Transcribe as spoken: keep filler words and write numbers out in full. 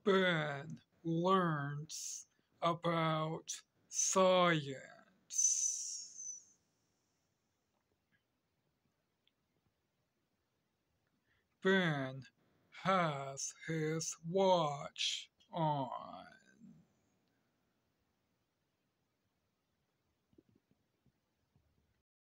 Ben learns about science. Ben has his watch on.